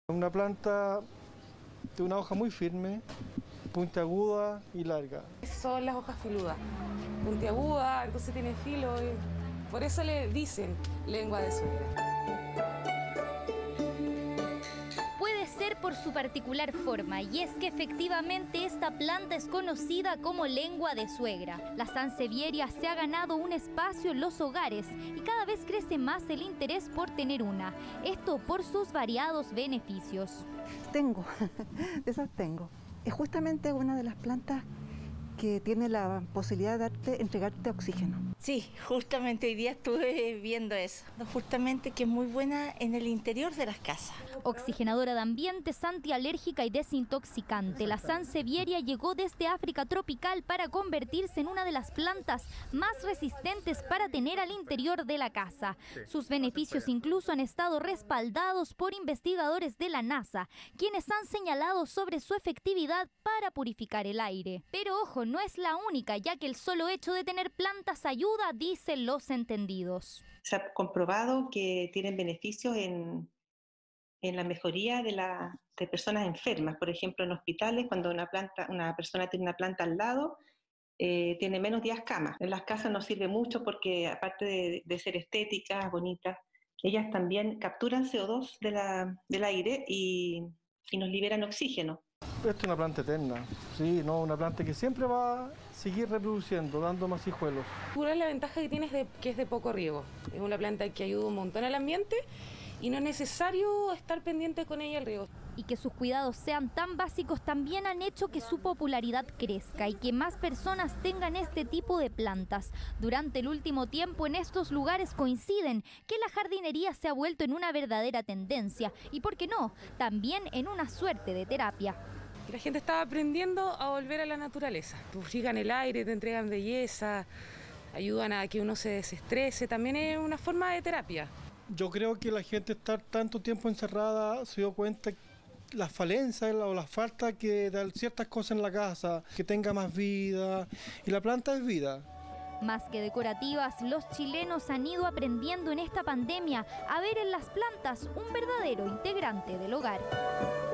Una planta de una hoja muy firme, puntiaguda y larga. Son las hojas filudas, puntiaguda, entonces tiene filo, por eso le dicen lengua de suegra. Puede ser por su particular forma, y es que efectivamente esta planta es conocida como lengua de suegra. La sansevieria se ha ganado un espacio en los hogares y cada vez crece más el interés por tener una. Esto por sus variados beneficios. Tengo, de esas tengo. Es justamente una de las plantas que tiene la posibilidad de entregarte oxígeno. Sí, justamente hoy día estuve viendo eso, justamente que es muy buena en el interior de las casas. Oxigenadora de ambientes, antialérgica y desintoxicante, la sansevieria llegó desde África tropical para convertirse en una de las plantas más resistentes para tener al interior de la casa. Sus beneficios incluso han estado respaldados por investigadores de la NASA, quienes han señalado sobre su efectividad para purificar el aire. Pero ojo, no es la única, ya que el solo hecho de tener plantas ayuda, dicen los entendidos. Se ha comprobado que tienen beneficios en la mejoría de personas enfermas. Por ejemplo, en hospitales, cuando una persona tiene una planta al lado, tiene menos días cama. En las casas nos sirve mucho porque, aparte de ser estéticas, bonitas, ellas también capturan CO2 del aire y nos liberan oxígeno. Esta es una planta eterna, sí, no, una planta que siempre va a seguir reproduciendo, dando más hijuelos. La ventaja que tiene es que es de poco riego. Es una planta que ayuda un montón al ambiente y no es necesario estar pendiente con ella el riego. Y que sus cuidados sean tan básicos también han hecho que su popularidad crezca y que más personas tengan este tipo de plantas. Durante el último tiempo en estos lugares coinciden que la jardinería se ha vuelto en una verdadera tendencia y, ¿por qué no?, también en una suerte de terapia. La gente está aprendiendo a volver a la naturaleza. Purifican el aire, te entregan belleza, ayudan a que uno se desestrese. También es una forma de terapia. Yo creo que la gente estar tanto tiempo encerrada se dio cuenta las falencias o las faltas que de ciertas cosas en la casa, que tenga más vida, y la planta es vida. Más que decorativas, los chilenos han ido aprendiendo en esta pandemia a ver en las plantas un verdadero integrante del hogar.